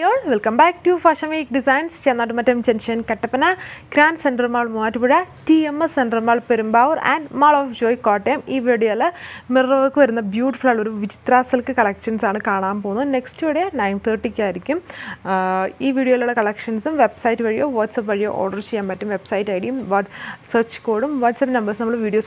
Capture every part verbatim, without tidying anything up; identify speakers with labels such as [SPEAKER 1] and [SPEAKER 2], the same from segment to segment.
[SPEAKER 1] all, welcome back to Fashion Week Designs, Chennattumattam Junction, Kattapana, Grand Central Mall, Moovattupuzha, T M S Central Mall, Perumbavoor and Mall of Joy, Kottayam. This video is mirror work with beautiful Vichitra silk collections. Next video nine thirty. This video collections website video, WhatsApp video, order website I D, search code, WhatsApp numbers videos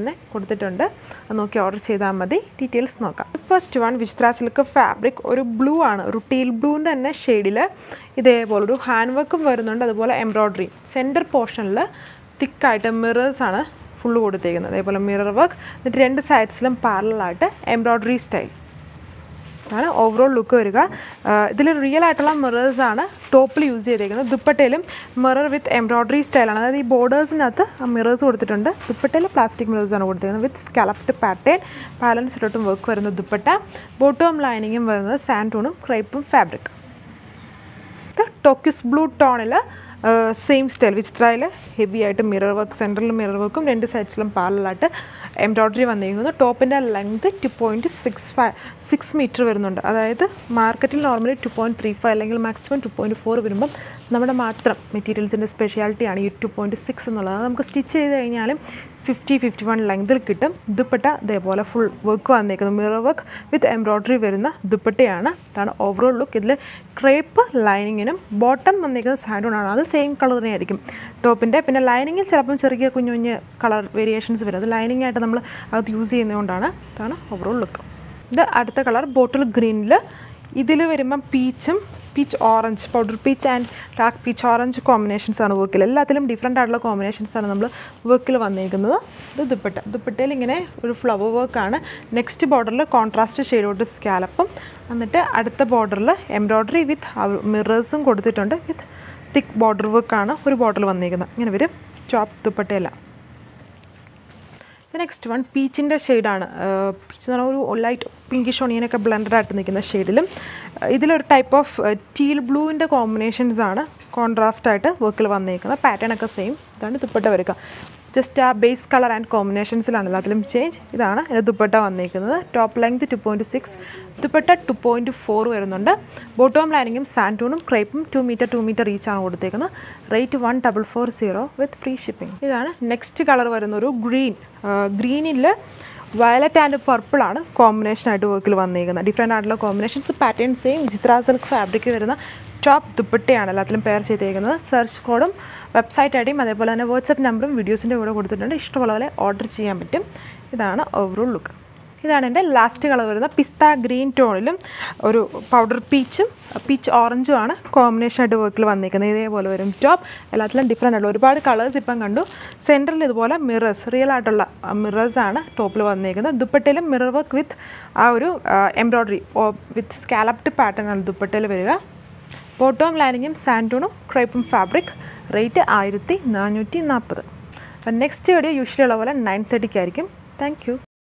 [SPEAKER 1] order details. First one, Vichitra silk fabric or blue or teal blue and shade. This is handwork and embroidery. Center portion thick item mirrors are full mirror work. The two sides parallel embroidery style. Overall look is uh, real mirrors are top use dupattailum mirror with embroidery style another the borders nathu mirrors kodutittunde dupattail plastic mirrors aanu koduthirukkunu with scalloped pattern balance ilottum work varuna dupatta bottom lining um varuna sand tone um crepe fabric the turquoise blue tone ila uh, same style which style heavy item mirror work central mirror work um rendu sides ilum parallel aate embroidery vannirukkunu top inde length two point six five six meter varunundu adayithu market il normally two point three five allengil maximum two point four varumbam nammada matram materials inde speciality aanu two point six ennullathu namukku stitch cheyidu kayinalum fifty fifty-one length il kittum dupatta deyapole full work vannikkunu mirror work with embroidery varuna dupattayana adana overall look idile crepe lining inum bottom vannikkunu side on aanu adu same color ne aayirikkum top inde pinne lining il chelappam cheriya kunju kunju color variations varum adu lining aayittu nammal adu use cheyyunnondana adana overall look. The അടുത്ത colour bottle ഗ്രീനിൽ ഇതിൽ വരുമ്പോൾ പീച്ചും peach orange powder peach and dark peach orange combinations ആണ് വർക്കിൽ എല്ലാത്തിലും different ആയിട്ടുള്ള combinations ആണ് നമ്മൾ വർക്കിൽ വന്നിരിക്കുന്നത്. ഇത് ദുപ്പട്ട ദുപ്പട്ടയിൽ ഇങ്ങനെ ഒരു ഫ്ലവർ വർക്കാണ്. നെക്സ്റ്റ് ബോർഡറിൽ കോൺട്രാസ്റ്റ് ഷെയ്ഡോട്ട് സ്കാലപ്പും എന്നിട്ട് അടുത്ത ബോർഡറിൽ എംബ്രോയ്ഡറി വിത്ത് മിറേഴ്സും കൊടുത്തിട്ടുണ്ട് വിത്ത് തിക്ക് ബോർഡർ വർക്കാണ് ഒരു ബോർഡറിൽ വന്നിരിക്കുന്നത്. ഇങ്ങനെ വരും ചോപ്പ് ദുപ്പട്ടയെല്ലാം. The next one, peach in the shade. Uh, peach is a light pinkish onion blended at the shade. This is a type of uh, teal blue in the combinations. Contrast at work pattern is the same. Just a base color and combinations change. This is the top length two point six, dupatta two point four, bottom lining sand tone crepe two meter two meter each. Rate one four four zero with free shipping. This is next color green. Uh, green in violet and purple ആണ് combination ആയിട്ട് വർക്കിൽ വന്നിരിക്കുന്നത്. Different ആയിട്ടുള്ള combinations pattern same Vichitra silk fabric വരുന്ന top ദുപ്പട്ടയാണ് എല്ലാത്തിലും pair ചെയ്തേക്കുന്നത്. Search കോഡും വെബ്സൈറ്റ് ഐഡിയും അതേപോലെ തന്നെ വാട്സപ്പ് നമ്പറും വീഡിയോസിൻ്റെ കൂടെ കൊടുത്തിട്ടുണ്ട്. ഇഷ്ടമുള്ള പോലെ ഓർഡർ ചെയ്യാൻ പറ്റും. ഇതാണ് ഓവറോൾ ലുക്ക്. ഇതാണ് എൻ്റെ ലാസ്റ്റ് കളർ വരുന്ന പിസ്ത ഗ്രീൻ ടോണിലും ഒരു പൗഡർ പീച്ചും പീച്ച് ഓറഞ്ചും ആണ് കോമ്പിനേഷൻ ആയിട്ട് വർക്കിൽ വന്നിരിക്കുന്നത്. ഇതേപോലെ വരും ടോപ്പ് എല്ലാത്തിലും ഡിഫറെൻ്റ് ആയിട്ടുള്ള ഒരുപാട് കളേഴ്സ് ഇപ്പം കണ്ടു. സെൻറ്ററിൽ ഇതുപോലെ മിറേഴ്സ് റിയൽ ആയിട്ടുള്ള മിറേഴ്സാണ് ടോപ്പിൽ വന്നിരിക്കുന്നത്. ദുപ്പട്ടയിലും മിറർ വർക്ക് വിത്ത് ആ ഒരു എംബ്രോയ്ഡറി വിത്ത് സ്കാലപ്ഡ് പാറ്റേൺ ആണ് ദുപ്പട്ടയിൽ വരിക. ബോട്ടം ലൈനിങ്ങും സാൻഡൂണും ക്രൈപ്പും ഫാബ്രിക്. റേറ്റ് ആയിരത്തി നാനൂറ്റി നാൽപ്പത്. നെക്സ്റ്റ് വീഡിയോ യൂഷ്വലി ഉള്ള പോലെ നയൻ തേർട്ടിക്ക് ആയിരിക്കും. Thank U.